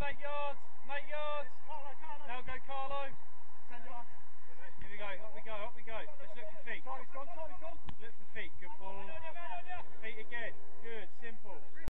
make yards, make yards. Now go Carlo. Here we go, up we go, up we go. Let's look for feet. Look for feet, good ball. Feet again, good, simple.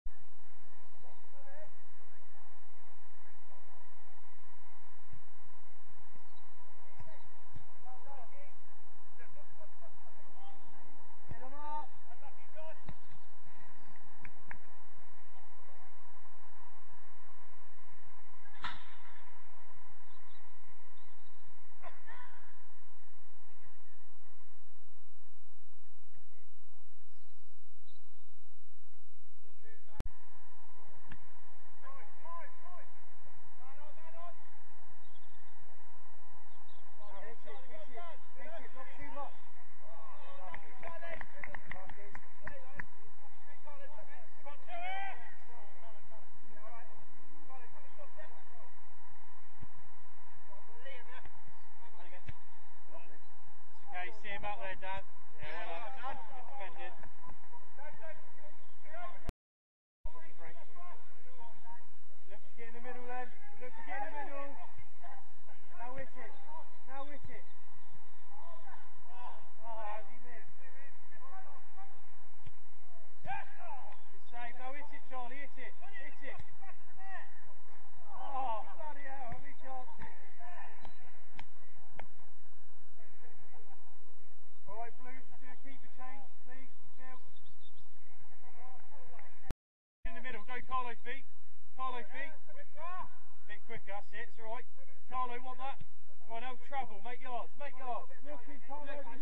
See him out there, Dan. Yeah, well done. Good defending. Look to get in the middle then. Look to get in the middle. Now hit it. Now hit it. How's he missed? Good save. Now hit it, Charlie. Hit it. Hit it. Oh, bloody hell. How many chances? Alright, Blues, just do a keeper change, please, from Phil. In the middle, go Carlo feet. Carlo feet. Bit quicker, that's it, it's alright. Carlo, want that? Right, now travel, make yards, make yards. Look in, Carlo.